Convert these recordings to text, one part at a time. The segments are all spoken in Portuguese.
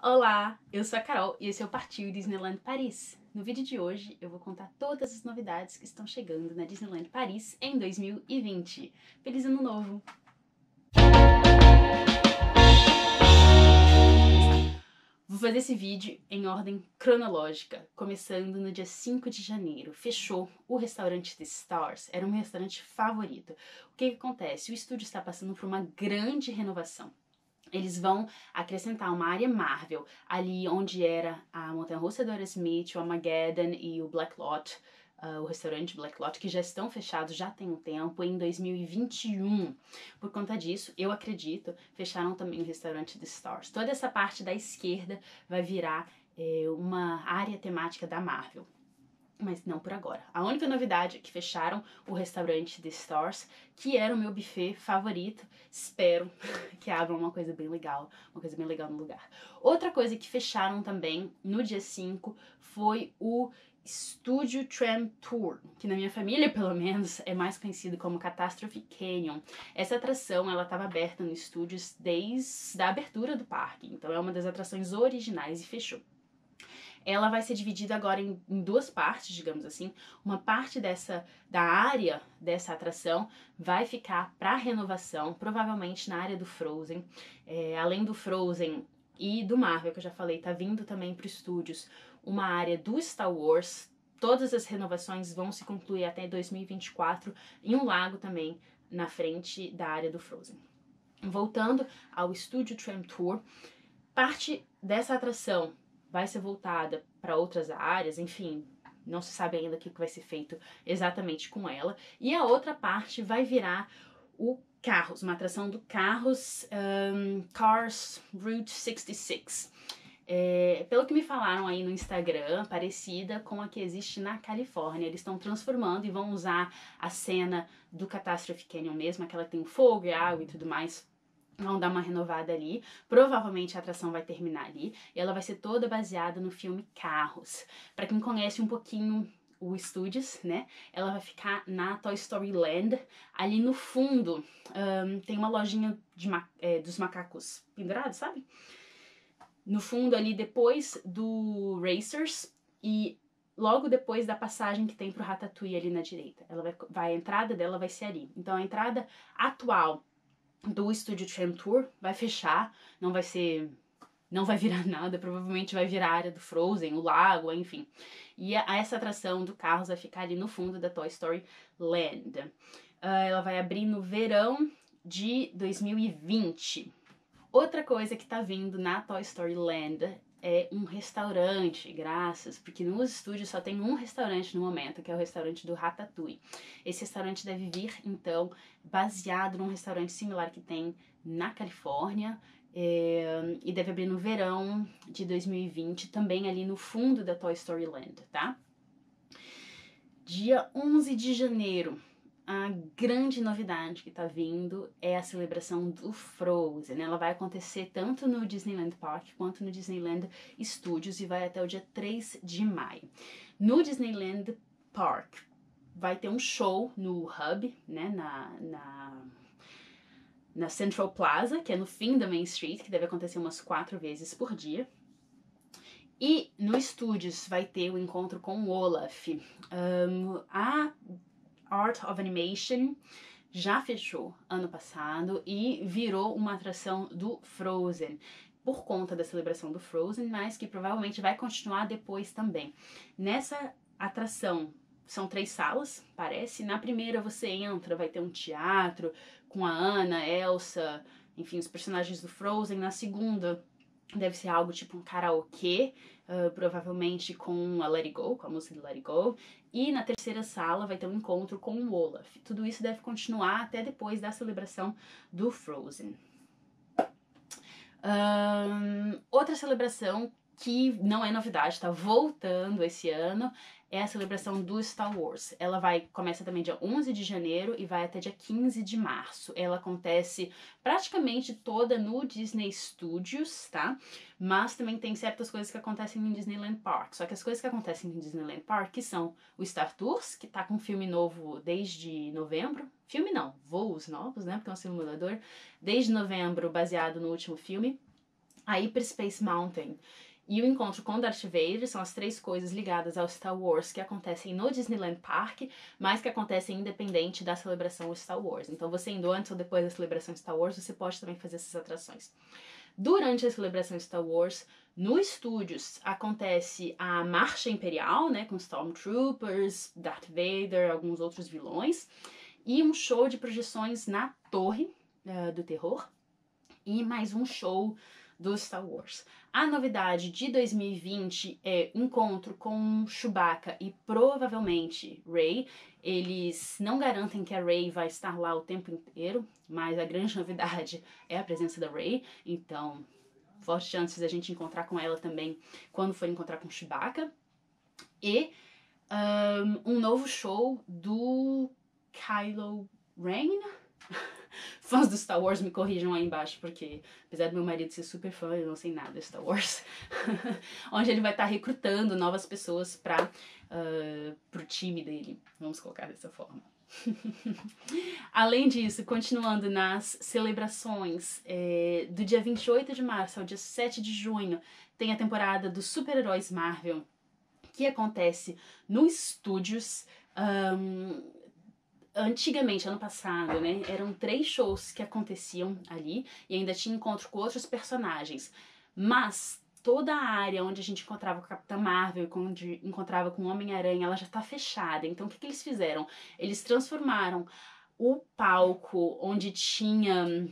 Olá, eu sou a Carol e esse é o Partiu Disneyland Paris. No vídeo de hoje eu vou contar todas as novidades que estão chegando na Disneyland Paris em 2020. Feliz Ano Novo! Vou fazer esse vídeo em ordem cronológica, começando no dia 5 de janeiro. Fechou o restaurante The Stars, era o meu restaurante favorito. O que acontece? O estúdio está passando por uma grande renovação. Eles vão acrescentar uma área Marvel, ali onde era a Montanha-Russa do Aerosmith, o Armageddon e o Black Lot, o restaurante Black Lot, que já estão fechados já tem um tempo, em 2021. Por conta disso, eu acredito, fecharam também o restaurante The Stars. Toda essa parte da esquerda vai virar uma área temática da Marvel. Mas não por agora. A única novidade é que fecharam o restaurante The Stars, que era o meu buffet favorito. Espero que abram uma coisa bem legal no lugar. Outra coisa que fecharam também no dia 5 foi o Studio Tram Tour, que na minha família, pelo menos, é mais conhecido como Catastrophe Canyon. Essa atração, ela estava aberta no estúdios desde a abertura do parque, então é uma das atrações originais e fechou. Ela vai ser dividida agora em duas partes, digamos assim. Uma parte da área dessa atração vai ficar para renovação, provavelmente na área do Frozen. Além do Frozen e do Marvel, que eu já falei, tá vindo também para os estúdios uma área do Star Wars. Todas as renovações vão se concluir até 2024 e um lago também na frente da área do Frozen. Voltando ao Studio Tram Tour, parte dessa atração vai ser voltada para outras áreas, enfim, não se sabe ainda o que vai ser feito exatamente com ela. E a outra parte vai virar o Carros, uma atração do Carros, Cars Route 66. Pelo que me falaram aí no Instagram, parecida com a que existe na Califórnia. Eles estão transformando e vão usar a cena do Catastrophe Canyon mesmo, aquela que tem fogo e água e tudo mais. Vão dar uma renovada ali, provavelmente a atração vai terminar ali, e ela vai ser toda baseada no filme Carros. Pra quem conhece um pouquinho o Studios, né, ela vai ficar na Toy Story Land. Ali no fundo tem uma lojinha dos macacos pendurados, sabe? No fundo ali, depois do Racers e logo depois da passagem que tem pro Ratatouille ali na direita. A entrada dela vai ser ali. Então a entrada atual do Studio Tram Tour vai fechar, não vai virar nada, provavelmente vai virar a área do Frozen, o lago, enfim. E essa atração do Carros vai ficar ali no fundo da Toy Story Land. Ela vai abrir no verão de 2020. Outra coisa que tá vindo na Toy Story Land é um restaurante, porque nos estúdios só tem um restaurante no momento, que é o restaurante do Ratatouille. Esse restaurante deve vir, então, baseado num restaurante similar que tem na Califórnia, e deve abrir no verão de 2020, também ali no fundo da Toy Story Land, tá? Dia 11 de janeiro. A grande novidade que tá vindo é a celebração do Frozen. Ela vai acontecer tanto no Disneyland Park quanto no Disneyland Studios e vai até o dia 3 de maio. No Disneyland Park vai ter um show no Hub, né, na Central Plaza, que é no fim da Main Street, que deve acontecer umas 4 vezes por dia. E no Studios vai ter o encontro com o Olaf. A Art of Animation já fechou ano passado e virou uma atração do Frozen, por conta da celebração do Frozen, mas que provavelmente vai continuar depois também. Nessa atração são 3 salas, parece. Na primeira você entra, vai ter um teatro com a Anna, Elsa, enfim, os personagens do Frozen. Na segunda deve ser algo tipo um karaokê, provavelmente com a Let It Go, com a música de Let It Go. E na terceira sala vai ter um encontro com o Olaf. Tudo isso deve continuar até depois da celebração do Frozen. Outra celebração que não é novidade, tá voltando esse ano, é a celebração do Star Wars. Ela começa também dia 11 de janeiro e vai até dia 15 de março. Ela acontece praticamente toda no Disney Studios, tá? Mas também tem certas coisas que acontecem no Disneyland Park. Só que as coisas que acontecem no Disneyland Park são o Star Tours, que tá com um filme novo desde novembro. Filme não, voos novos, né? Porque é um simulador. Desde novembro, baseado no último filme. a Hyperspace Mountain e o encontro com Darth Vader são as 3 coisas ligadas ao Star Wars que acontecem no Disneyland Park, mas que acontecem independente da celebração Star Wars. Então você indo antes ou depois da celebração Star Wars, você pode também fazer essas atrações. Durante a celebração Star Wars, no Studios acontece a Marcha Imperial, né, com Stormtroopers, Darth Vader, alguns outros vilões, e um show de projeções na Torre do Terror, e mais um show do Star Wars. A novidade de 2020 é encontro com Chewbacca e provavelmente Rey. Eles não garantem que a Rey vai estar lá o tempo inteiro, mas a grande novidade é a presença da Rey, então fortes chances de a gente encontrar com ela também quando for encontrar com Chewbacca. E um novo show do Kylo Ren. Fãs do Star Wars me corrijam aí embaixo, porque apesar do meu marido ser super fã, eu não sei nada de Star Wars. Onde ele vai estar recrutando novas pessoas pro time dele, vamos colocar dessa forma. Além disso, continuando nas celebrações, do dia 28 de março ao dia 7 de junho, tem a temporada dos super-heróis Marvel, que acontece no Studios. Antigamente, ano passado, né, eram 3 shows que aconteciam ali e ainda tinha encontro com outros personagens, mas toda a área onde a gente encontrava com a Capitã Marvel, onde encontrava com o Homem-Aranha, ela já tá fechada. Então o que eles fizeram? Eles transformaram o palco onde tinha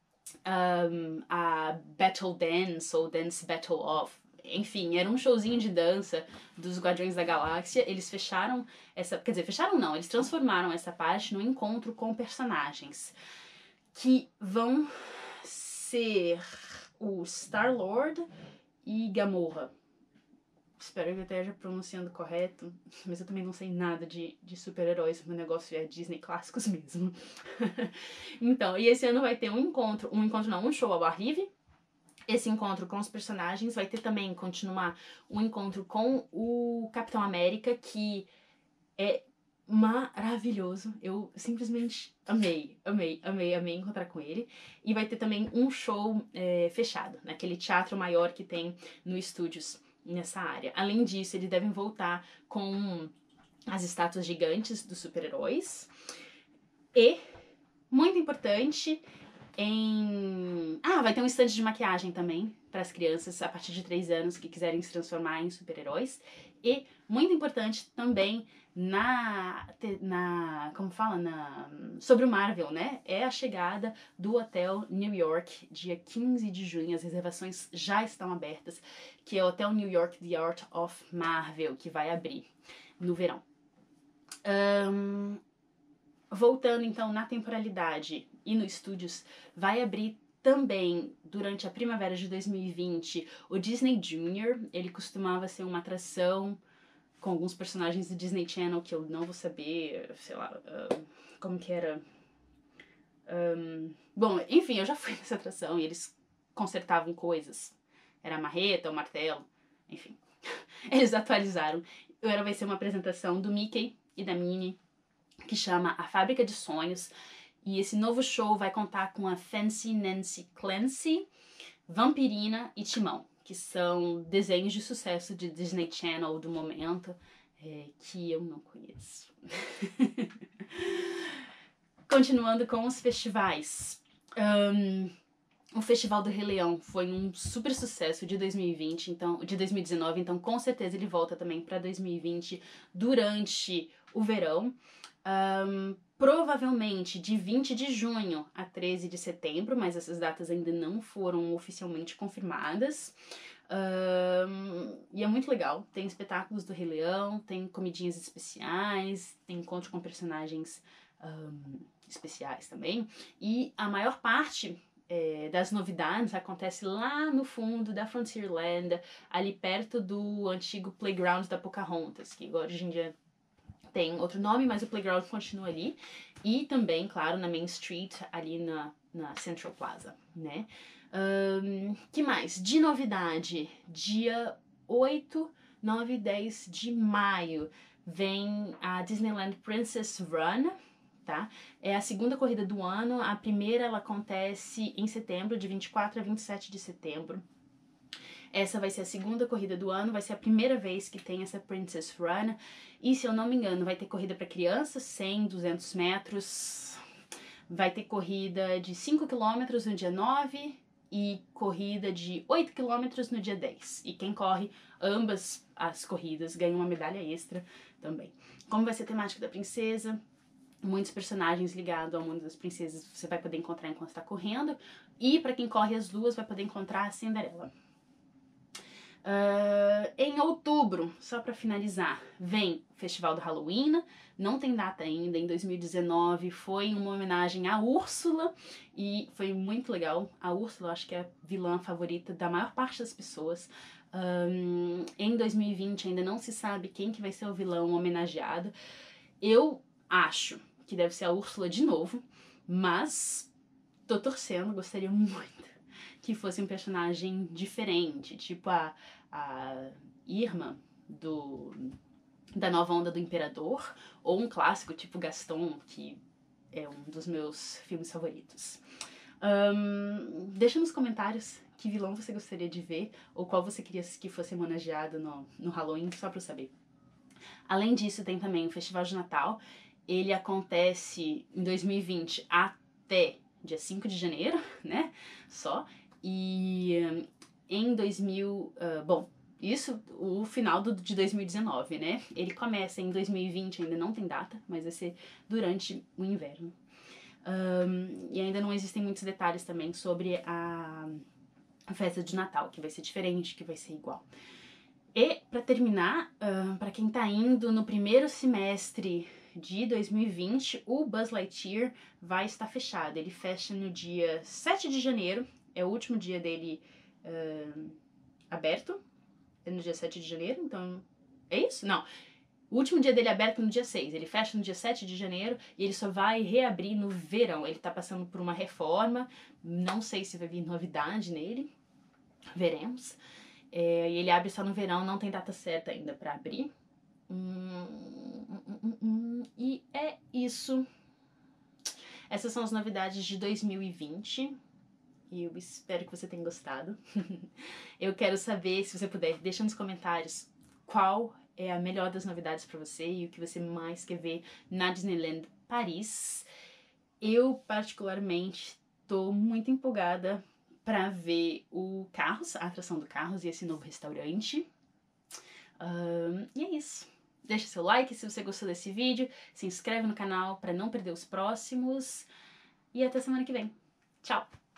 a Battle Dance ou Dance Battle Off, enfim, era um showzinho de dança dos Guardiões da Galáxia. Eles fecharam essa... Quer dizer, fecharam não. Eles transformaram essa parte no encontro com personagens que vão ser o Star-Lord e Gamorra. Espero que eu esteja pronunciando correto, mas eu também não sei nada de super-heróis. Meu negócio é Disney clássicos mesmo. Então, e esse ano vai ter um show ao ar livre. Esse encontro com os personagens vai ter também, continuar, um encontro com o Capitão América, que é maravilhoso. Eu simplesmente amei encontrar com ele. E vai ter também um show fechado, naquele teatro maior que tem no Studios, nessa área. Além disso, eles devem voltar com as estátuas gigantes dos super-heróis. E, muito importante... vai ter um estande de maquiagem também para as crianças a partir de 3 anos que quiserem se transformar em super-heróis. E, muito importante também, sobre o Marvel, né? É a chegada do Hotel New York, dia 15 de junho. As reservações já estão abertas, que é o Hotel New York The Art of Marvel, que vai abrir no verão. Voltando então na temporalidade e no Studios, vai abrir também durante a primavera de 2020 o Disney Junior. Ele costumava ser uma atração com alguns personagens do Disney Channel que eu não vou saber, sei lá, como que era. Bom, enfim, eu já fui nessa atração e eles consertavam coisas. Era a marreta, o martelo, enfim. Eles atualizaram. Agora vai ser uma apresentação do Mickey e da Minnie, que chama A Fábrica de Sonhos, e esse novo show vai contar com a Fancy Nancy Clancy, Vampirina e Timão, que são desenhos de sucesso de Disney Channel do momento, que eu não conheço. Continuando com os festivais. O Festival do Rei Leão foi um super sucesso de 2020, de 2019, então com certeza ele volta também para 2020 durante o verão. Provavelmente de 20 de junho a 13 de setembro, mas essas datas ainda não foram oficialmente confirmadas. E é muito legal. Tem espetáculos do Rei Leão, tem comidinhas especiais, tem encontro com personagens especiais também. E a maior parte das novidades acontece lá no fundo da Frontierland, ali perto do antigo Playground da Pocahontas, que agora hoje em dia tem outro nome, mas o Playground continua ali. E também, claro, na Main Street, ali na Central Plaza, né? Que mais? De novidade, dia 8, 9 e 10 de maio vem a Disneyland Princess Run, tá? É a segunda corrida do ano. A primeira ela acontece em setembro, de 24 a 27 de setembro. Essa vai ser a segunda corrida do ano, vai ser a primeira vez que tem essa Princess Run. E se eu não me engano, vai ter corrida para crianças, 100, 200 metros. Vai ter corrida de 5 km no dia 9 e corrida de 8 km no dia 10. E quem corre ambas as corridas ganha uma medalha extra também. Como vai ser a temática da princesa, muitos personagens ligados ao mundo das princesas você vai poder encontrar enquanto está correndo. E para quem corre as duas vai poder encontrar a Cinderela. Em outubro, só para finalizar, vem o Festival do Halloween, não tem data ainda, em 2019 foi uma homenagem à Úrsula e foi muito legal. A Úrsula, acho que é a vilã favorita da maior parte das pessoas. Em 2020 ainda não se sabe quem que vai ser o vilão homenageado. Eu acho que deve ser a Úrsula de novo, mas tô torcendo, gostaria muito que fosse um personagem diferente, tipo a Irma da nova onda do Imperador, ou um clássico tipo Gaston, que é um dos meus filmes favoritos. Deixa nos comentários que vilão você gostaria de ver, ou qual você queria que fosse homenageado no Halloween, só pra eu saber. Além disso, tem também o Festival de Natal. Ele acontece em 2020 até dia 5 de janeiro, né? Só. E em isso o final de 2019, né? Ele começa em 2020, ainda não tem data, mas vai ser durante o inverno. E ainda não existem muitos detalhes também sobre a festa de Natal, que vai ser diferente, que vai ser igual. E, para terminar, para quem tá indo no primeiro semestre de 2020, o Buzz Lightyear vai estar fechado. Ele fecha no dia 7 de janeiro, é o último dia dele aberto, é no dia 7 de janeiro, então é isso? Não, o último dia dele é aberto no dia 6, ele fecha no dia 7 de janeiro e ele só vai reabrir no verão. Ele tá passando por uma reforma, não sei se vai vir novidade nele, veremos. E ele abre só no verão, não tem data certa ainda pra abrir. E é isso. Essas são as novidades de 2020. E eu espero que você tenha gostado. Eu quero saber, se você puder, deixa nos comentários qual é a melhor das novidades pra você e o que você mais quer ver na Disneyland Paris. Eu, particularmente, tô muito empolgada pra ver o Carros, a atração do Carros e esse novo restaurante. E é isso. Deixa seu like se você gostou desse vídeo, se inscreve no canal pra não perder os próximos e até semana que vem. Tchau!